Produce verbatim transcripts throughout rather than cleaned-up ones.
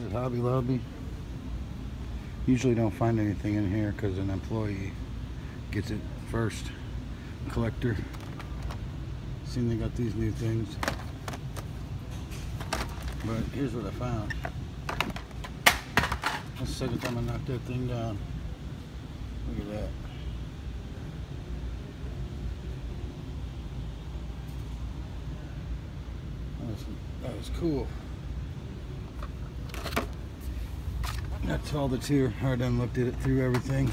at Hobby Lobby. Usually don't find anything in here because an employee gets it first. Collector. Seen they got these new things. But here's what I found. That's the second time I knocked that thing down. Look at that. That's, that was cool. That's all that's here. I done looked at it through everything.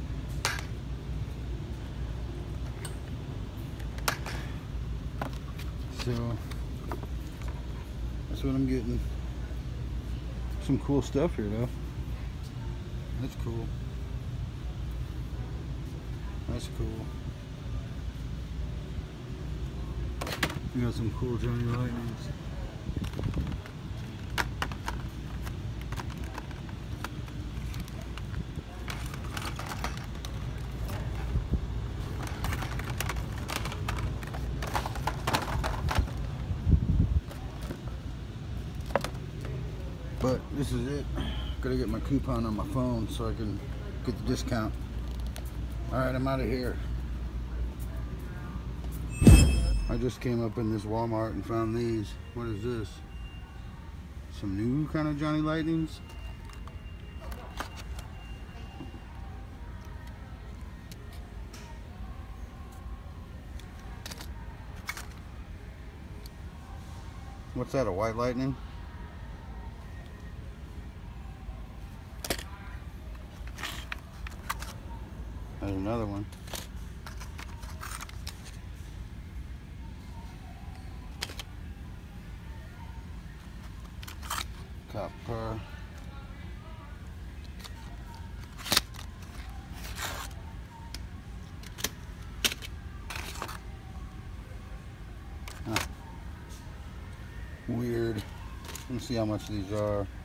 So that's what I'm getting. Some cool stuff here though. That's cool. That's cool. We got some cool Johnny Lightnings. But this is it. Gotta get my coupon on my phone so I can get the discount. Alright, I'm out of here. I just came up in this Walmart and found these. What is this? Some new kind of Johnny Lightnings? What's that, a white lightning? There's another one. Copper. Huh. Weird. Let me see how much these are.